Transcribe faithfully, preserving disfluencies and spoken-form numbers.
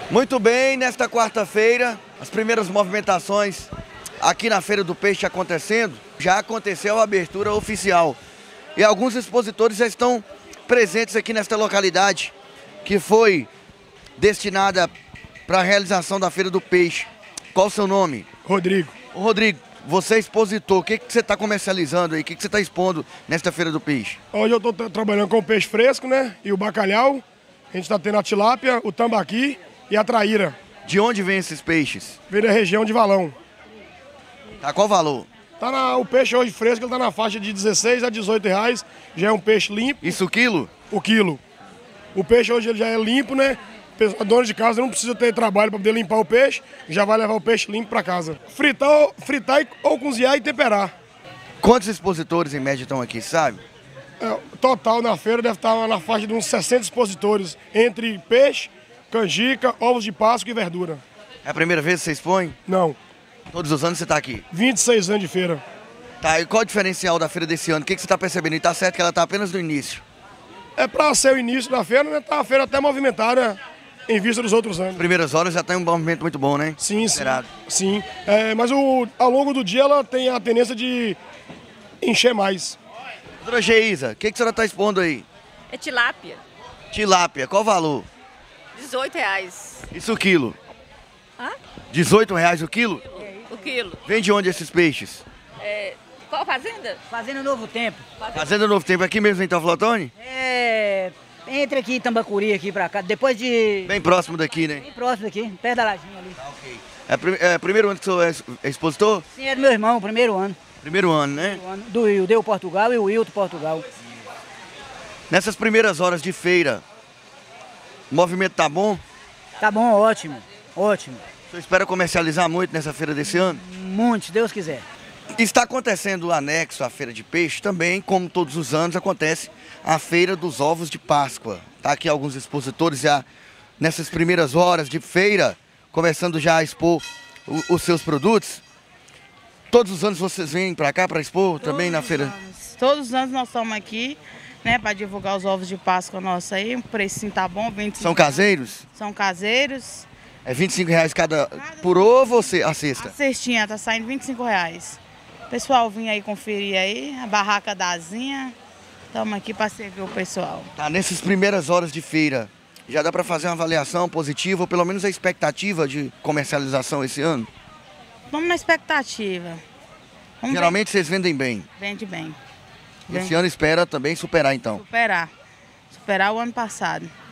Muito bem, nesta quarta-feira, as primeiras movimentações aqui na Feira do Peixe acontecendo, já aconteceu a abertura oficial. E alguns expositores já estão presentes aqui nesta localidade, que foi destinada para a realização da Feira do Peixe. Qual o seu nome? Rodrigo. Ô, Rodrigo, você é expositor, o que, que você está comercializando aí? O que, que você está expondo nesta Feira do Peixe? Hoje eu estou trabalhando com o peixe fresco, né? E o bacalhau. A gente está tendo a tilápia, o tambaqui e a traíra. De onde vem esses peixes? Vem da região de Valão. Tá, qual o valor? Tá na, o peixe hoje fresco ele tá na faixa de dezesseis a dezoito reais. Já é um peixe limpo. Isso o quilo? O quilo. O peixe hoje ele já é limpo, né? A dona de casa não precisa ter trabalho para poder limpar o peixe, já vai levar o peixe limpo para casa. Fritar, fritar ou cozinhar e temperar. Quantos expositores em média estão aqui, sabe? É, total na feira deve estar na faixa de uns sessenta expositores, entre peixe, canjica, ovos de Páscoa e verdura. É a primeira vez que você expõe? Não. Todos os anos você está aqui? vinte e seis anos de feira. Tá, e qual o diferencial da feira desse ano? O que, que você está percebendo? E tá certo que ela está apenas no início? É para ser o início da feira, né? Tá a feira até movimentada em vista dos outros anos. Primeiras horas já tem um movimento muito bom, né? Sim, Esperado. sim. sim. É, mas o, ao longo do dia ela tem a tendência de encher mais. Doutora Geisa, o que, que a senhora está expondo aí? É tilápia, Tilápia, qual o valor? dezoito reais. Isso o quilo? Hã? dezoito reais o quilo? O quilo. Vem de onde esses peixes? É, qual fazenda? Fazenda Novo Tempo. Fazenda Novo Tempo, aqui mesmo em Teoflotone? É. Entra aqui em Tambacuri, aqui pra cá. Depois de. Bem próximo daqui, né? Bem próximo aqui, perto da lajinha ali. Tá, ok. É, prim- é primeiro ano que o senhor é é expositor? Sim, é do meu irmão, primeiro ano. Primeiro ano, né? Primeiro ano. Do Will, deu Portugal e o Wilton Portugal. Nessas primeiras horas de feira, o movimento tá bom? Tá bom, ótimo. Ótimo. O senhor espera comercializar muito nessa feira desse ano? Muito, se Deus quiser. Está acontecendo o anexo à Feira de Peixe, também, como todos os anos, acontece a Feira dos Ovos de Páscoa. Tá aqui alguns expositores já nessas primeiras horas de feira, começando já a expor o- os seus produtos. Todos os anos vocês vêm para cá para expor também na feira? Anos. Todos os anos nós estamos aqui, né, para divulgar os ovos de Páscoa nossos aí. O precinho tá bom, vinte e cinco São caseiros? São caseiros. É vinte e cinco reais cada por ovo ou ce- a cesta? A cestinha tá saindo vinte e cinco reais. Pessoal, vim aí conferir aí, a barraca da Zinha. Estamos aqui para servir o pessoal. Tá, nessas primeiras horas de feira, já dá para fazer uma avaliação positiva, ou pelo menos a expectativa de comercialização esse ano? Vamos na expectativa. Vamos Geralmente vocês vendem bem. ver. Vende bem. Esse ano espera também superar então. Superar. Superar o ano passado.